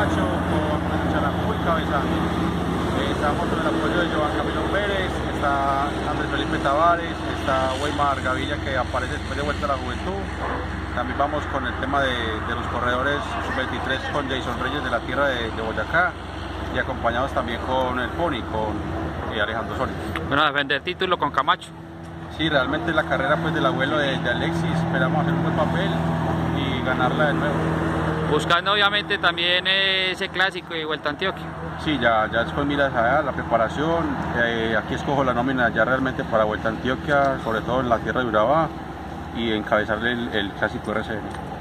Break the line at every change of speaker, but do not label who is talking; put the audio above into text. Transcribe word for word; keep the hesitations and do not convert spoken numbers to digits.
Camacho con Charamuy cabezando. Eh, estamos con el apoyo de Joan Camilo Pérez, está Andrés Felipe Tavares, está Weimar Gavilla que aparece después de Vuelta a la Juventud. También vamos con el tema de, de los corredores sub veintitrés con Jason Reyes de la tierra de, de Boyacá y acompañados también con el Pony, con eh, Alejandro Soria.
Bueno, a defender título con Camacho.
Sí, realmente la carrera pues del abuelo de, de Alexis, esperamos hacer un buen papel y ganarla de nuevo.
Buscando obviamente también ese clásico y Vuelta a Antioquia.
Sí, ya, ya después miras allá la preparación, eh, aquí escojo la nómina ya realmente para Vuelta a Antioquia, sobre todo en la tierra de Urabá y encabezarle el, el clásico R C N.